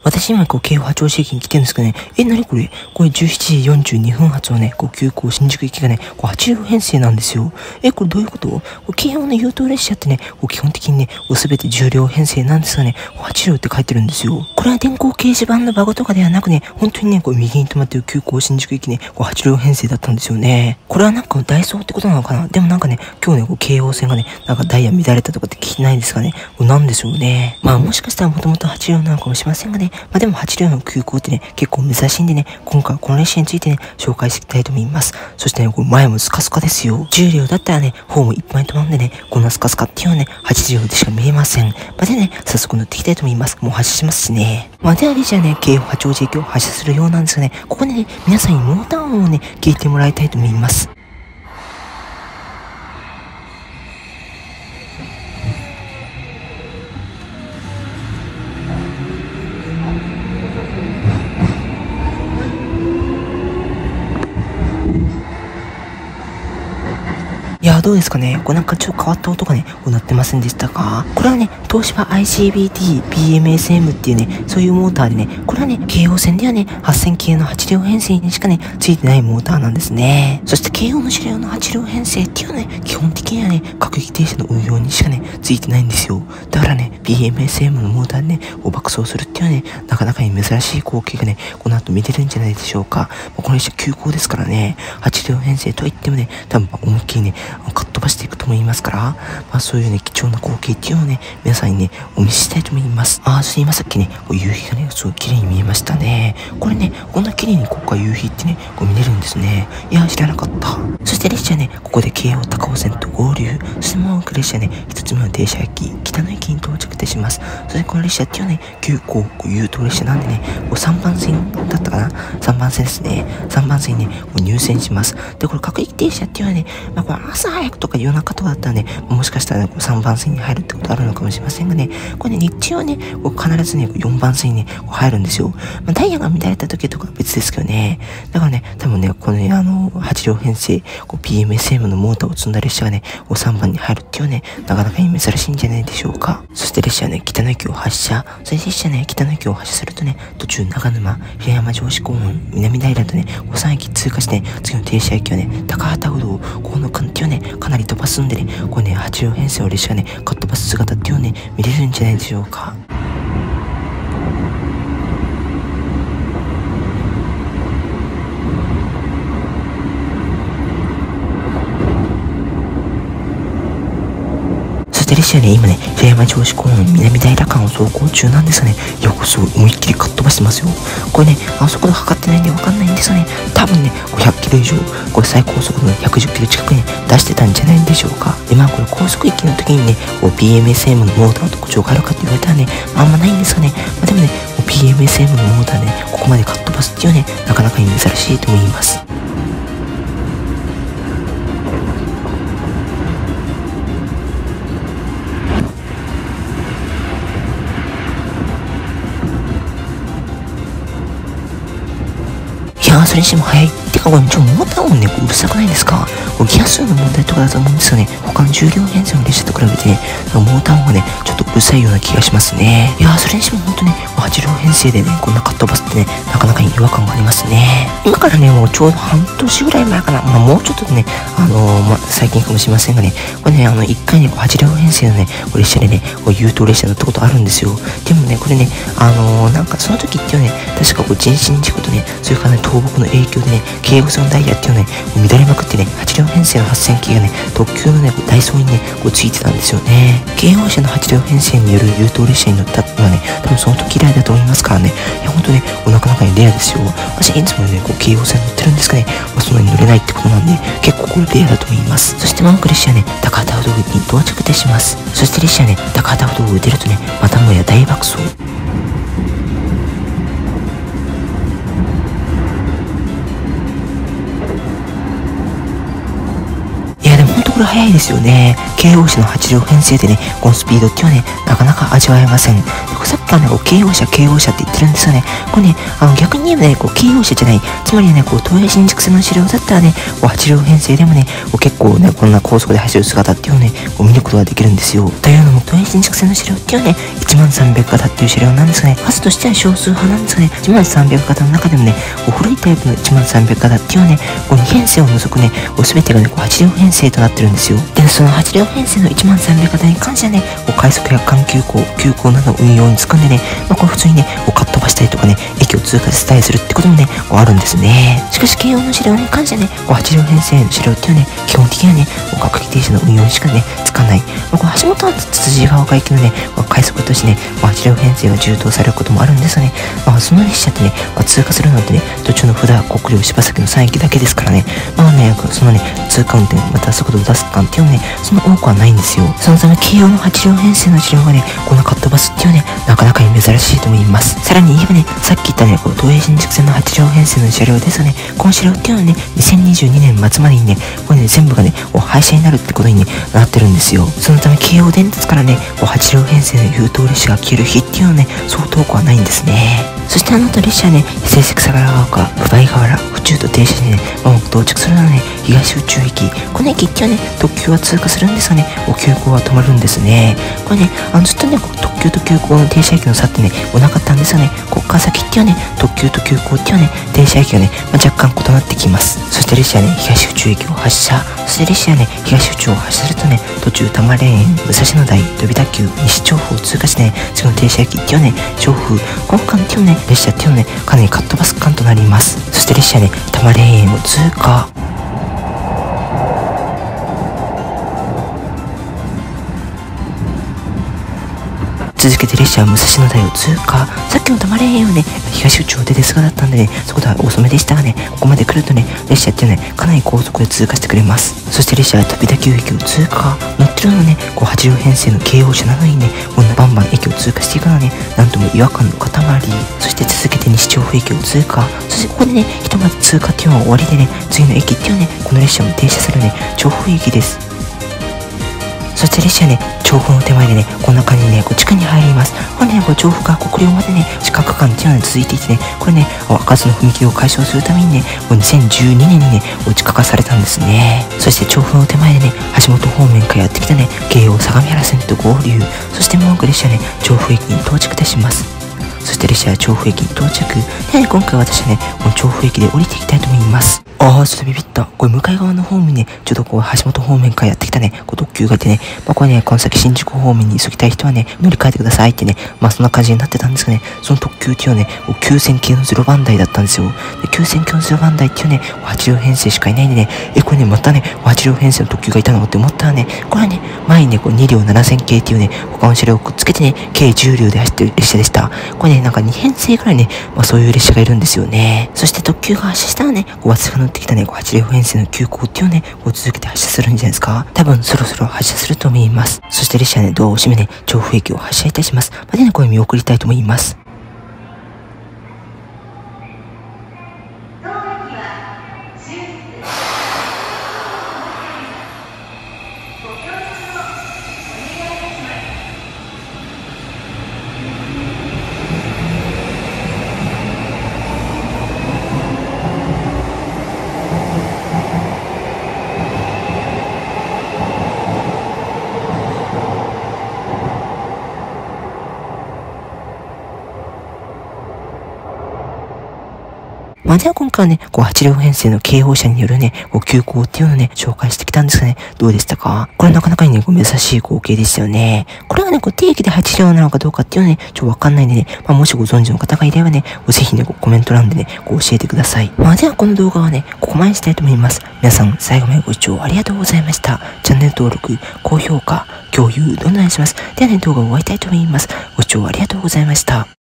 私今京王八王子駅に来てるんですけどね、何これこれ17時42分発のね、急行新宿行きがね、8両編成なんですよ。これどういうこと？京王の優等列車ってね、基本的にね、すべて10両編成なんですがね、8両って書いてるんですよ。これは電光掲示板のバゴとかではなくね、本当にね、右に止まってる急行新宿行きね、8両編成だったんですよね。これはなんかダイソーってことなのかな？でもなんかね、今日ね、京王線がね、なんかダイヤ乱れたとかって聞いてないですがね、なんでしょうね。まあもしかしたらもともと8両なのかもしれませんがね、でも8両の急行ってね、結構珍しいんでね、今回はこの列車についてね、紹介していきたいと思います。そしてね、これ前もスカスカですよ。10両だったらね、ホームいっぱい止まるんでね、こんなスカスカっていうのはね、8両でしか見えません。でね、早速乗っていきたいと思います。もう発車しますしね。では列車ね、京王八王子駅を発車するようなんですがね、ここでね、皆さんにモーター音をね、聞いてもらいたいと思います。いやーどうですかね、これなんかちょっと変わった音がね、鳴ってませんでしたか？これはね、東芝 ICBT、BMSM っていうね、そういうモーターでね、これはね、京王線ではね、8000系の8両編成にしかね、ついてないモーターなんですね。そして京王の車両の8両編成っていうのはね、基本的にはね、各駅停車の運用にしかね、ついてないんですよ。だからね、BMSM のモーターでね、爆走するっていうのはね、なかなかに珍しい光景がね、この後見れるんじゃないでしょうか。この列車急行ですからね、8両編成といってもね、多分思いっきりね、かっ飛ばしていくと思いますから、そういうね、貴重な光景っていうのをね、皆さんにね、お見せしたいと思います。そして今さっきね、夕日がね、すごい綺麗に見えましたね。これね、こんな綺麗にここから夕日ってね、見れるんですね。いや、知らなかった。そして列車ね、ここで京王高尾線と合流。そしてもう列車ね、一つ目の停車駅、北野駅に到着いたします。そしてこの列車っていうのはね、急行優等列車なんでね、3番線だったかな？ 3 番線ですね。3番線にね、入線します。で、これ各駅停車っていうのはね、これ朝早くとか夜中とかだったらね、もしかしたらね、3番線に入るってことあるのかもしれませんがね、これね、日中はね、必ずね、4番線にね、入るんですよ。ダイヤが乱れた時とかは別ですけどね。だからね、多分ね、このね、8両編成、PMSM のモーターを積んだ列車がね、3番に入るっていうね、なかなかに珍しいんじゃないでしょうか。そして列車ね、北野駅を発車。そして列車ね、北野駅を発車するとね、途中長沼、平山城址公園、南平とね、3駅通過して、次の停車駅はね、高畑不動、この間っていうね、かなり飛ばすんでね、これね、8両編成の列車がね、かっ飛ばす姿っていうのをね、見れるんじゃないでしょうか。列車ね、今ね、平山城址公園南平間を走行中なんですがね、いや、すごい思いっきりかっ飛ばしてますよ。これね、速度測ってないんでわかんないんですがね、多分ね、100キロ以上、これ最高速度の110キロ近くね、出してたんじゃないでしょうか。で、これ高速駅の時にね、BMSM のモーターの特徴があるかって言われたらね、あんまないんですがね、でもね、BMSM のモーターね、ここまでかっ飛ばすっていうね、なかなかに珍しいと思います。それにしても早い。てかこれモーター音ね、うるさくないですか？ギア数の問題とかだと思うんですよね。他の重量編成の列車と比べてね、モーター音がね、ちょっとうるさいような気がしますね。いやー、それにしてもほんとね、8両編成でね、こんなかっ飛ばすってね、なかなかに違和感がありますね。今からね、もうちょうど半年ぐらい前かな。もうちょっとね、最近かもしれませんがね、これね、1回ね、8両編成のね、列車でね、優等列車乗ったことあるんですよ。でもね、これね、なんかその時っていうね、確か人身事故とね、それからね、倒木の影響でね、京王線のダイヤっていうのね、乱れまくってね、8両編成の8000系がね、特急のね、ダイソーにね、ついてたんですよね。京王車の8両編成による優等列車に乗ったのはね、多分その時以来だと思いますからね、いや、ほんとね、なかなかにレアですよ。私、いつもね、京王線乗ってるんですがね、そんなに乗れないってことなんで、結構これレアだと思います。そして列車ね、高畑不動駅に到着いたします。そして列車ね、高畑不動を出るとね、またもや大爆走。 れ早いですよね。京王車の8両編成でね、このスピードっていうのはね、なかなか味わえません。でさっきからね、京王車って言ってるんですよね。これね、逆に言えばね、京王車じゃない、つまりね、東映新宿線の車両だったらね、8両編成でもね、結構ね、こんな高速で走る姿っていうのをね、見ることができるんですよ。というのも、東映新宿線の車両っていうのはね、10300型っていう車両なんですがね、数としては少数派なんですがね、10300型の中でもね、古いタイプの10300型っていうのはね、2編成を除くね、全てがね、8両編成となってるんですよ。で、その8両編成の10300型に関してはね、快速や環急行、急行など運用につくんでね、これ普通にね、かっ飛ばしたりとかね、駅を通過させたりするってこともね、あるんですね。しかし、京王の車両に関してはね、8両編成の車両っていうのはね、基本的にはね、各駅停車の運用にしかね、つかない。橋本はつつじ川丘行きのね、快速としてね、8両編成が充当されることもあるんですがね、その列車ってね、通過するのってね、途中の札、国領、柴崎の3駅だけですからね、そのね、通過運転、また速度を出す間っていうのはね、そんな多くはないんですよ。そのため、京王の8両編成の車両がね、こんなかっ飛ばすっていうね、なかなかに珍しいと思います。さらに言えばね、さっき言ったね、東映新宿線の8両編成の車両ですがね、この車両っていうのはね、2022年末までにね、これね、全部がね、廃車になるってことに、ね、なってるんですよ。そのため、京王電鉄からね、8両編成の優等列車が消える日っていうのはね、そう遠くはないんですね。そして後列車はね、伊勢関相良川丘、不買河原、府中と停車してね、到着するのはね、東宇宙駅。この駅っていうのはね、特急は通過するんですがね、急行は止まるんですね。これね、ずっとね、特急と急行の停車駅の差ってね、なかったんですがね、ここから先っていうのはね、特急と急行っていうのはね、停車駅がね、若干異なってきます。そして列車はね、東宇宙駅を発車。そして列車はね、東宇宙を発車するとね、途中多摩霊園、武蔵野台、飛田急、西調布を通過してね、次の停車駅っていうのはね、調布。この間っていうのはね、列車っていうのはね、かなりかっ飛ばす間となります。そして列車はね、多摩霊園を通過。続けて列車は武蔵野台を通過。さっきの多摩霊園はね、東宇宙を出てすぐだったんでね、そこでは遅めでしたがね、ここまで来るとね、列車っていうのはね、かなり高速で通過してくれます。そして列車は飛田急駅を通過。乗ってるのはね、8両編成の京王車なのにね、こんなバンバン駅を通過していくのはね、なんとも違和感の塊。そして続けて西調布駅を通過。そしてここでね、ひとまず通過っていうのは終わりでね、次の駅っていうのはね、この列車も停車するね、調布駅です。そして列車はね、調布の手前でね、こんな感じでね、地区に入ります。これね、調布から国領までね、地下区間っていうのが続いていてね、これね、開かずの踏切を解消するためにね、2012年にね、地下化されたんですね。そして調布の手前でね、橋本方面からやってきたね、京王相模原線と合流。そしてもう一個列車ね、調布駅に到着いたします。そして列車は調布駅に到着。ではね、今回私はね、この調布駅で降りていきたいと思います。ちょっとビビった。これ向かい側の方面ね、ちょっと橋本方面からやってきたね、特急がいてね、これね、この先新宿方面に急ぎたい人はね、乗り換えてくださいってね、そんな感じになってたんですがね、その特急っていうのはね、9000系の0番台だったんですよ。で、9000系の0番台っていうね、8両編成しかいないんでね、これね、またね、8両編成の特急がいたのって思ったらね、これはね、前にね、2両7000系っていうね、他の車両をくっつけてね、計10両で走ってる列車でした。これね、なんか2編成ぐらいね、そういう列車がいるんですよね。そして特急が発車したらね、私が乗ってきたね、8両編成の急行っていうね、続けて発車するんじゃないですか。多分そろそろ発車すると思います。そして列車はね、ドアを閉めね、調布駅を発車いたします。でね、これ見送りたいと思います。では今回はね、8両編成の京王車によるね、急行っていうのをね、紹介してきたんですがね、どうでしたか？これなかなかにね、珍しい光景でしたよね。これはね、定期で8両なのかどうかっていうのはね、わかんないんでね、もしご存知の方がいればね、ぜひね、コメント欄でね、教えてください。ではこの動画はね、ここまでにしたいと思います。皆さん、最後までご視聴ありがとうございました。チャンネル登録、高評価、共有、どんどんお願いします。ではね、動画を終わりたいと思います。ご視聴ありがとうございました。